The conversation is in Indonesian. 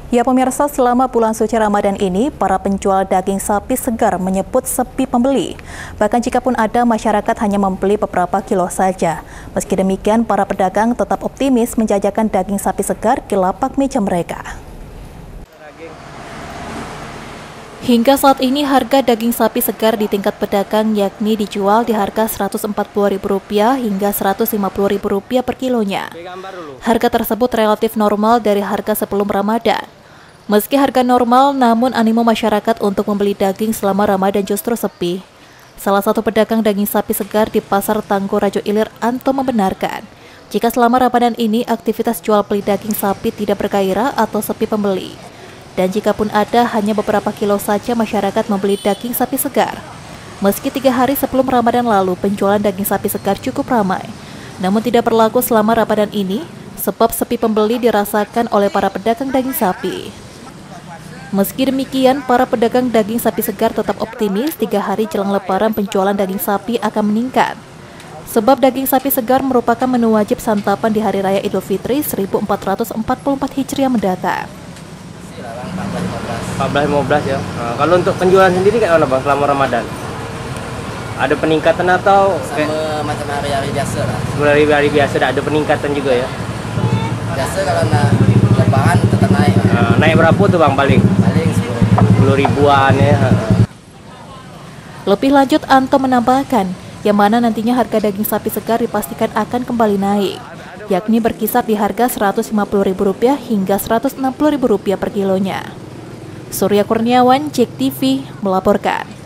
Ya pemirsa, selama bulan suci Ramadan ini, para penjual daging sapi segar menyebut sepi pembeli. Bahkan jika pun ada, masyarakat hanya membeli beberapa kilo saja. Meski demikian, para pedagang tetap optimis menjajakan daging sapi segar di lapak meja mereka. Hingga saat ini harga daging sapi segar di tingkat pedagang yakni dijual di harga Rp140.000 hingga Rp150.000 per kilonya. Harga tersebut relatif normal dari harga sebelum Ramadan. Meski harga normal, namun animo masyarakat untuk membeli daging selama Ramadan justru sepi. Salah satu pedagang daging sapi segar di Pasar Tanggo Rajo Ilir, Anto, membenarkan jika selama Ramadan ini aktivitas jual beli daging sapi tidak bergairah atau sepi pembeli. Dan jika pun ada, hanya beberapa kilo saja masyarakat membeli daging sapi segar. Meski 3 hari sebelum Ramadan lalu, penjualan daging sapi segar cukup ramai. Namun tidak berlaku selama Ramadan ini, sebab sepi pembeli dirasakan oleh para pedagang daging sapi. Meski demikian, para pedagang daging sapi segar tetap optimis 3 hari jelang Lebaran penjualan daging sapi akan meningkat. Sebab daging sapi segar merupakan menu wajib santapan di Hari Raya Idul Fitri 1444 Hijriah mendatang. 14-15 ya. Nah, kalau untuk penjualan sendiri kayak mana Bang selama Ramadan? Ada peningkatan atau sama macam hari-hari biasa lah. Hari-hari biasa ada peningkatan juga ya? Biasa kalau nak Lebaran tetap naik. Naik berapa tuh Bang paling? Paling 10 ribuan ya. Lebih lanjut, Anto menambahkan, yang mana nantinya harga daging sapi segar dipastikan akan kembali naik, yakni berkisar di harga Rp150.000 hingga Rp160.000 per kilonya. Surya Kurniawan, JEK TV, melaporkan.